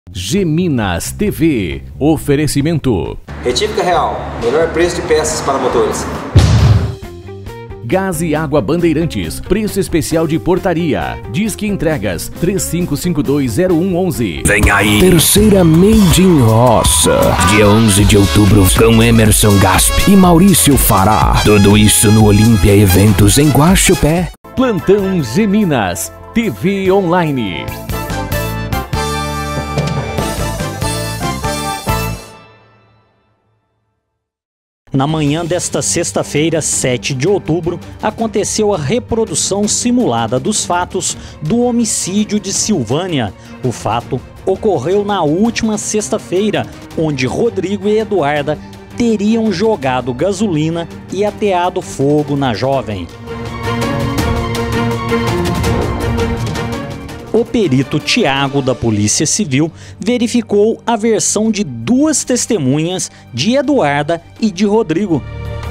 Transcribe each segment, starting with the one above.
Geminas TV. Oferecimento. Retífica Real. Melhor preço de peças para motores. Gás e Água Bandeirantes. Preço especial de portaria. Disque Entregas 35520111. Vem aí. Terceira Made in Roça. Dia 11 de outubro com Emerson Gasp e Maurício Fará. Tudo isso no Olímpia Eventos em Guaxupé. Plantão Geminas TV Online. Na manhã desta sexta-feira, 7 de outubro, aconteceu a reprodução simulada dos fatos do homicídio de Silvânia. O fato ocorreu na última sexta-feira, onde Rodrigo e Eduarda teriam jogado gasolina e ateado fogo na jovem. O perito Tiago, da Polícia Civil, verificou a versão de duas testemunhas, de Eduarda e de Rodrigo.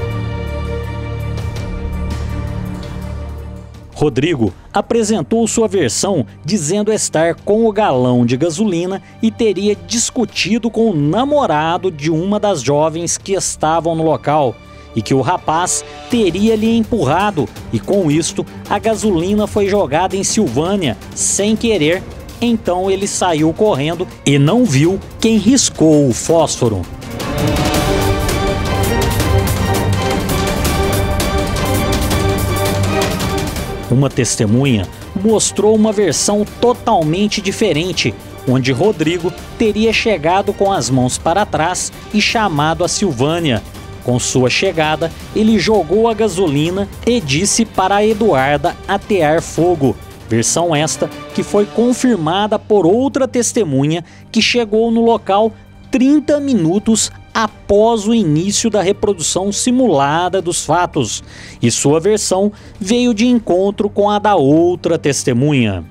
Rodrigo apresentou sua versão dizendo estar com o galão de gasolina e teria discutido com o namorado de uma das jovens que estavam no local, e que o rapaz teria lhe empurrado, e com isto a gasolina foi jogada em Silvânia sem querer. Então ele saiu correndo e não viu quem riscou o fósforo. Uma testemunha mostrou uma versão totalmente diferente, onde Rodrigo teria chegado com as mãos para trás e chamado a Silvânia. Com sua chegada, ele jogou a gasolina e disse para a Eduarda atear fogo. Versão esta que foi confirmada por outra testemunha que chegou no local 30 minutos após o início da reprodução simulada dos fatos. E sua versão veio de encontro com a da outra testemunha.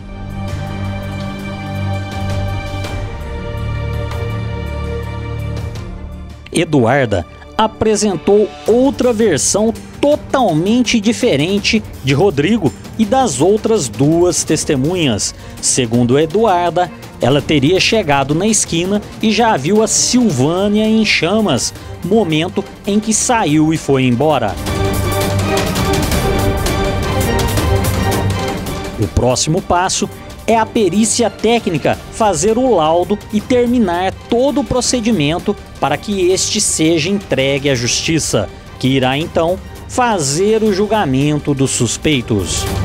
Eduarda apresentou outra versão totalmente diferente de Rodrigo e das outras duas testemunhas. Segundo Eduarda, ela teria chegado na esquina e já viu a Silvânia em chamas, momento em que saiu e foi embora. O próximo passo é a perícia técnica fazer o laudo e terminar todo o procedimento para que este seja entregue à justiça, que irá então fazer o julgamento dos suspeitos.